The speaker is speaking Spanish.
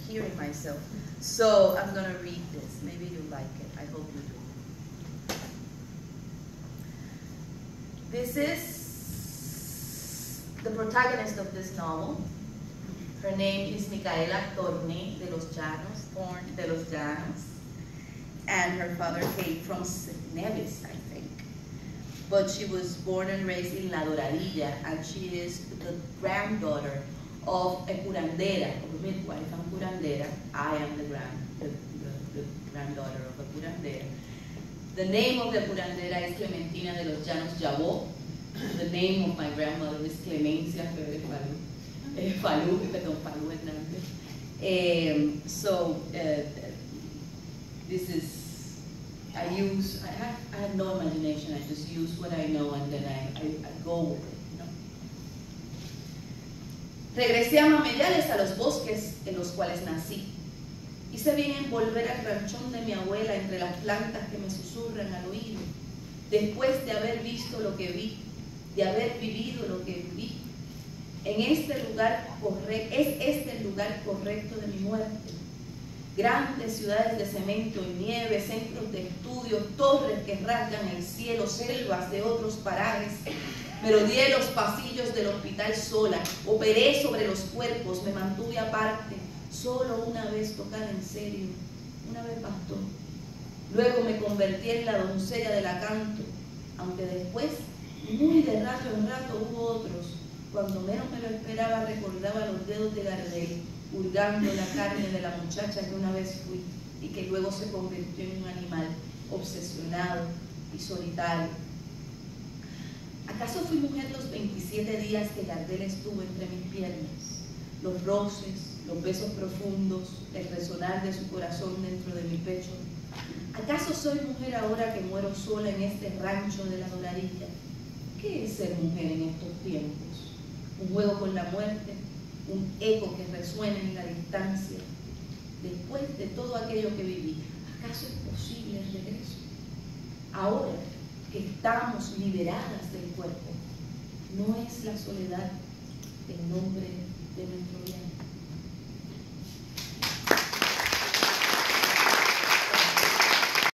hearing myself. So I'm going to read this. Maybe you like it. I hope you do. This is the protagonist of this novel. Her name is Micaela Torné de los Llanos, and her father came from Nevis, I think. But she was born and raised in La Doradilla, and she is the granddaughter of a curandera, of a midwife and curandera. I am the granddaughter of a curandera. The name of the curandera is Clementina de los Llanos Yabó. The name of my grandmother is Clemencia Falú Hernández. This is, I have no imagination, I just use what I know and then I go with it. Regresé a Mameyales, a los bosques en los cuales nací. Hice bien en volver al ranchón de mi abuela entre las plantas que me susurran al oído, después de haber visto lo que vi, de haber vivido lo que viví. Es este el lugar correcto de mi muerte. Grandes ciudades de cemento y nieve, centros de estudio, torres que rasgan el cielo, selvas de otros parajes. Merodeé los pasillos del hospital sola, operé sobre los cuerpos, me mantuve aparte, solo una vez tocada en serio, una vez bastó. Luego me convertí en la doncella del acanto, aunque después, muy de rato en rato, hubo otros. Cuando menos me lo esperaba, recordaba los dedos de Gardel, hurgando la carne de la muchacha que una vez fui y que luego se convirtió en un animal obsesionado y solitario. ¿Acaso fui mujer los 27 días que Gardel estuvo entre mis piernas? Los roces, los besos profundos, el resonar de su corazón dentro de mi pecho. ¿Acaso soy mujer ahora que muero sola en este rancho de la Doradilla? ¿Qué es ser mujer en estos tiempos? Un juego con la muerte, un eco que resuena en la distancia. Después de todo aquello que viví, ¿acaso es posible el regreso? Ahora que estamos liberadas del cuerpo, no es la soledad el nombre de nuestro viaje.